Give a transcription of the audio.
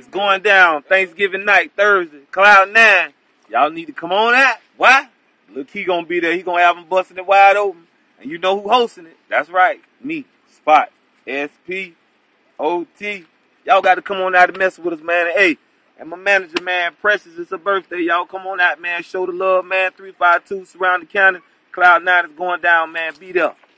It's going down Thanksgiving night, Thursday, Cloud 9. Y'all need to come on out. Why? Lil Kee gonna be there. He gonna have them busting it wide open. And you know who hosting it. That's right. Me. Spot. S-P-O-T. Y'all got to come on out and mess with us, man. And, hey, and my manager, man, Imprecious, it's her birthday. Y'all come on out, man. Show the love, man. 352 Surrounding County. Cloud 9 is going down, man. Beat up.